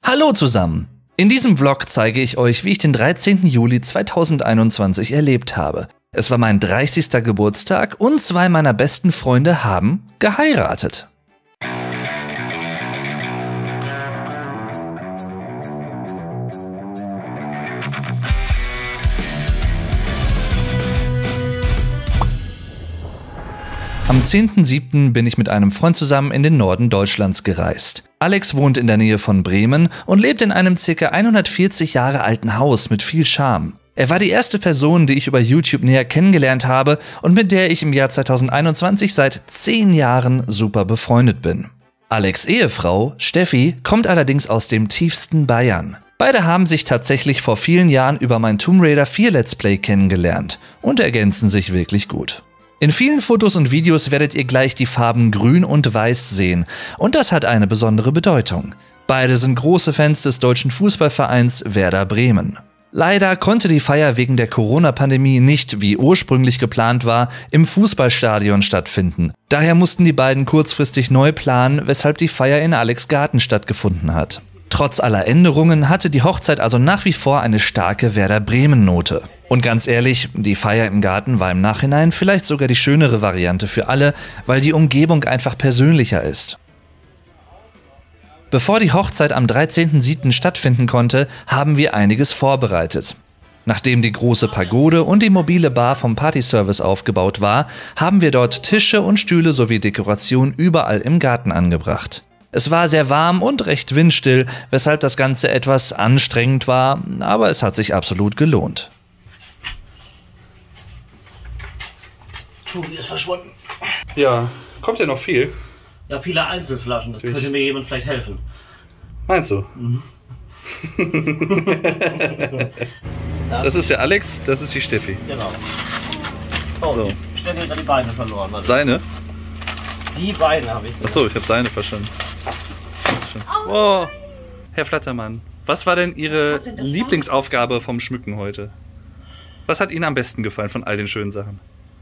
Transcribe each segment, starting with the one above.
Hallo zusammen! In diesem Vlog zeige ich euch, wie ich den 13. Juli 2021 erlebt habe. Es war mein 30. Geburtstag und zwei meiner besten Freunde haben geheiratet. Am 10.07. bin ich mit einem Freund zusammen in den Norden Deutschlands gereist. Alex wohnt in der Nähe von Bremen und lebt in einem ca. 140 Jahre alten Haus mit viel Charme. Er war die erste Person, die ich über YouTube näher kennengelernt habe und mit der ich im Jahr 2021 seit 10 Jahren super befreundet bin. Alex' Ehefrau, Steffi, kommt allerdings aus dem tiefsten Bayern. Beide haben sich tatsächlich vor vielen Jahren über mein Tomb Raider 4 Let's Play kennengelernt und ergänzen sich wirklich gut. In vielen Fotos und Videos werdet ihr gleich die Farben Grün und Weiß sehen und das hat eine besondere Bedeutung. Beide sind große Fans des deutschen Fußballvereins Werder Bremen. Leider konnte die Feier wegen der Corona-Pandemie nicht, wie ursprünglich geplant war, im Fußballstadion stattfinden. Daher mussten die beiden kurzfristig neu planen, weshalb die Feier in Alex' Garten stattgefunden hat. Trotz aller Änderungen hatte die Hochzeit also nach wie vor eine starke Werder Bremen-Note. Und ganz ehrlich, die Feier im Garten war im Nachhinein vielleicht sogar die schönere Variante für alle, weil die Umgebung einfach persönlicher ist. Bevor die Hochzeit am 13.07. stattfinden konnte, haben wir einiges vorbereitet. Nachdem die große Pagode und die mobile Bar vom Partyservice aufgebaut war, haben wir dort Tische und Stühle sowie Dekoration überall im Garten angebracht. Es war sehr warm und recht windstill, weshalb das Ganze etwas anstrengend war, aber es hat sich absolut gelohnt. Tobi ist verschwunden. Ja, kommt ja noch viel. Ja, viele Einzelflaschen, das könnte mir jemand vielleicht helfen. Meinst du? Mhm. Das ist der Alex, das ist die Steffi. Genau. Oh, So. Steffi hat die Beine verloren. Also Seine? die Beine habe ich. Achso, ich habe seine verstanden. Oh, Herr Flattermann, was war denn Ihre Lieblingsaufgabe vom Schmücken heute? Was hat Ihnen am besten gefallen von all den schönen Sachen?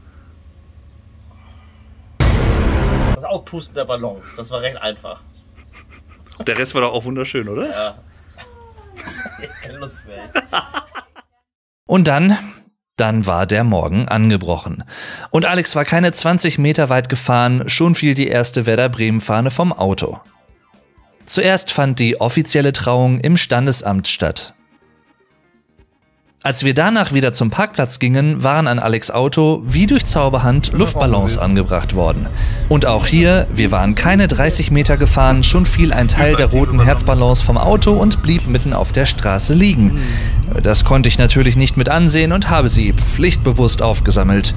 Das Aufpusten der Ballons, das war recht einfach. Der Rest war doch auch wunderschön, oder? Ja. Keine Lust mehr. Und dann war der Morgen angebrochen. Und Alex war keine 20 Meter weit gefahren, schon fiel die erste Werder Bremen-Fahne vom Auto. Zuerst fand die offizielle Trauung im Standesamt statt. Als wir danach wieder zum Parkplatz gingen, waren an Alex' Auto wie durch Zauberhand Luftballons angebracht worden. Und auch hier, wir waren keine 30 Meter gefahren, schon fiel ein Teil der roten Herzballons vom Auto und blieb mitten auf der Straße liegen. Das konnte ich natürlich nicht mit ansehen und habe sie pflichtbewusst aufgesammelt.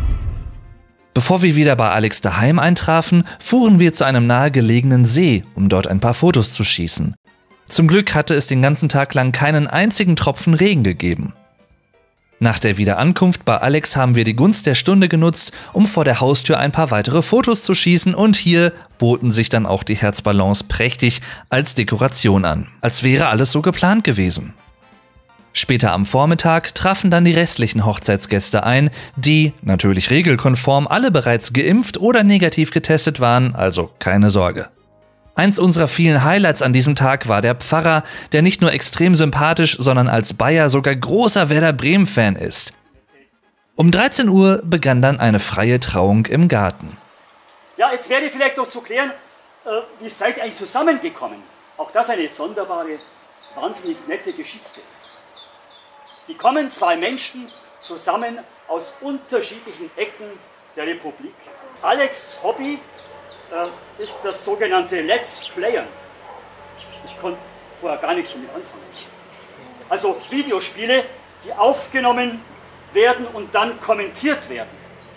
Bevor wir wieder bei Alex daheim eintrafen, fuhren wir zu einem nahegelegenen See, um dort ein paar Fotos zu schießen. Zum Glück hatte es den ganzen Tag lang keinen einzigen Tropfen Regen gegeben. Nach der Wiederankunft bei Alex haben wir die Gunst der Stunde genutzt, um vor der Haustür ein paar weitere Fotos zu schießen und hier boten sich dann auch die Herzballons prächtig als Dekoration an, als wäre alles so geplant gewesen. Später am Vormittag trafen dann die restlichen Hochzeitsgäste ein, die, natürlich regelkonform, alle bereits geimpft oder negativ getestet waren, also keine Sorge. Eins unserer vielen Highlights an diesem Tag war der Pfarrer, der nicht nur extrem sympathisch, sondern als Bayer sogar großer Werder Bremen-Fan ist. Um 13 Uhr begann dann eine freie Trauung im Garten. Ja, jetzt wäre vielleicht noch zu klären, wie seid ihr eigentlich zusammengekommen? Auch das eine sonderbare, wahnsinnig nette Geschichte. Wie kommen zwei Menschen zusammen aus unterschiedlichen Ecken der Republik? Alex' Hobby ist das sogenannte Let's Playen. Ich konnte vorher gar nichts damit anfangen. Also Videospiele, die aufgenommen werden und dann kommentiert werden.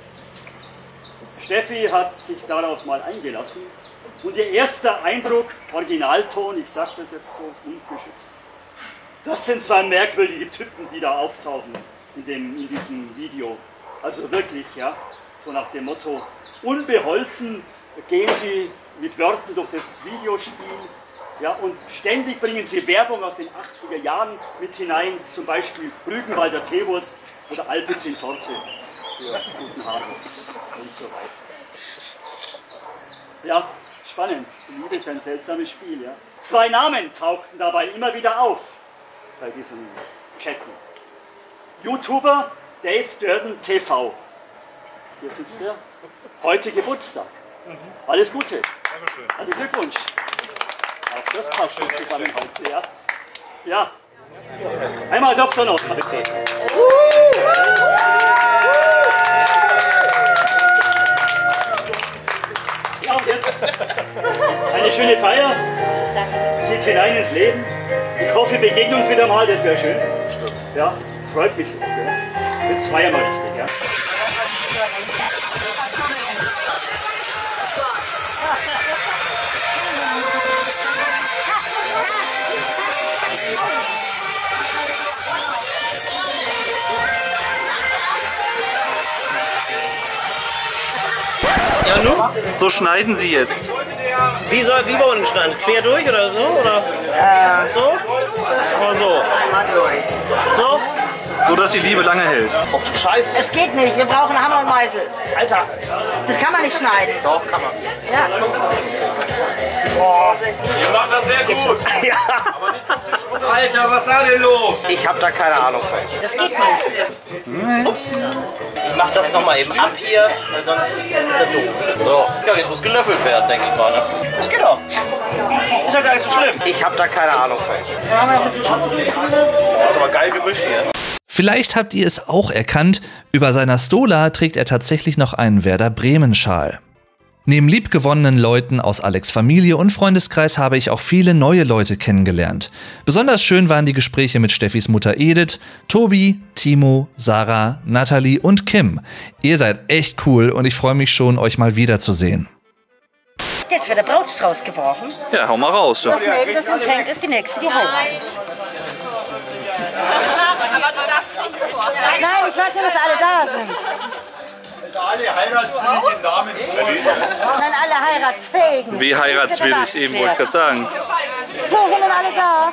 Steffi hat sich darauf mal eingelassen und ihr erster Eindruck, Originalton, ich sage das jetzt so ungeschützt, das sind zwei merkwürdige Typen, die da auftauchen in diesem Video. Also wirklich, ja, so nach dem Motto, unbeholfen gehen sie mit Wörtern durch das Videospiel, ja, und ständig bringen sie Werbung aus den 80er Jahren mit hinein, zum Beispiel Rügenwalder Teewurst oder Alpecin Forte für guten Haarwuchs und so weiter. Ja, spannend. Liebe ist ein seltsames Spiel, ja. 2 Namen tauchten dabei immer wieder auf bei diesem Chatten. YouTuber Dave Durden TV. Hier sitzt er. Heute Geburtstag. Alles Gute. Also Glückwunsch. Auch das passt gut zusammen heute, ja. Ja. Einmal dürft ihr noch. Ja, und jetzt eine schöne Feier. Zieht hinein ins Leben. Ich hoffe, wir begegnen uns wieder mal, das wäre schön. Ja, freut mich. Ja. Jetzt feiern wir richtig, ja. Ja, nun? So schneiden Sie jetzt. Wie bei uns schneiden? Quer durch oder so? Oder? So? Oder so? So? So, dass die Liebe lange hält. Ach du Scheiße. Es geht nicht, wir brauchen Hammer und Meißel. Alter. Das kann man nicht schneiden. Doch, kann man. Ja. Boah. Ihr macht das sehr gut. Ja. Alter, was war denn los? Ich hab da keine Ahnung von. Das geht nicht. Ups. Ich mach das nochmal eben ab hier, weil sonst ist er doof. So. Ja, jetzt muss gelöffelt werden, denke ich mal. Ne? Das geht doch. Ist ja gar nicht so schlimm. Ich hab da keine Ahnung von. Das ist aber geil gemischt hier. Vielleicht habt ihr es auch erkannt, über seiner Stola trägt er tatsächlich noch einen Werder Bremen-Schal. Neben liebgewonnenen Leuten aus Alex' Familie und Freundeskreis habe ich auch viele neue Leute kennengelernt. Besonders schön waren die Gespräche mit Steffis Mutter Edith, Tobi, Timo, Sarah, Natalie und Kim. Ihr seid echt cool und ich freue mich schon, euch mal wiederzusehen. Jetzt wird der Brautstrauß geworfen. Ja, hau mal raus. Du. Das Mädel, das empfängt, ist die nächste, die heiratet. Nein, ich warte, dass alle da sind. Alle heiratswilligen Damen. Nein, alle heiratsfähigen. Wie heiratswillig, eben wollte ich gerade sagen. So, sind dann alle da?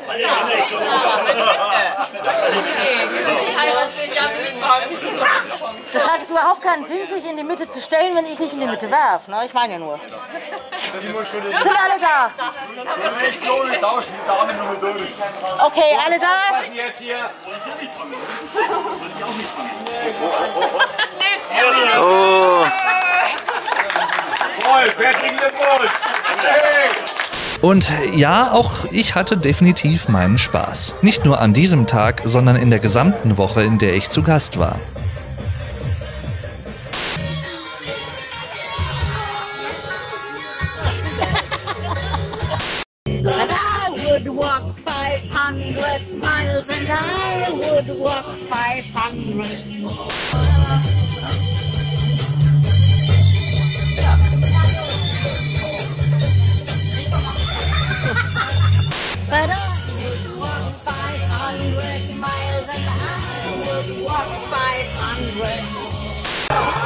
Das hat überhaupt keinen Sinn, sich in die Mitte zu stellen, wenn ich nicht in die Mitte werfe. Ne? Ich meine ja nur. Sind alle da? Das ist echt klar, wir tauschen die Damen nochmal durch. Okay, alle da? Oh. Wolf, herzlichen Glückwunsch. Und ja, auch ich hatte definitiv meinen Spaß. Nicht nur an diesem Tag, sondern in der gesamten Woche, in der ich zu Gast war. But I would walk 500 miles and I would walk 500.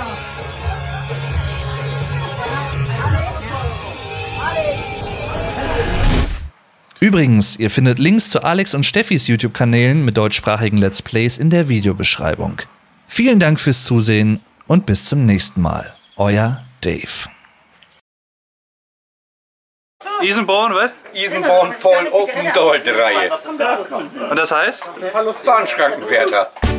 Übrigens, ihr findet Links zu Alex und Steffis YouTube-Kanälen mit deutschsprachigen Let's Plays in der Videobeschreibung. Vielen Dank fürs Zusehen und bis zum nächsten Mal. Euer Dave. Isenborn, was? Isenborn voll Open Deutsch Reihe. Und das heißt? Bahnschrankenwärter.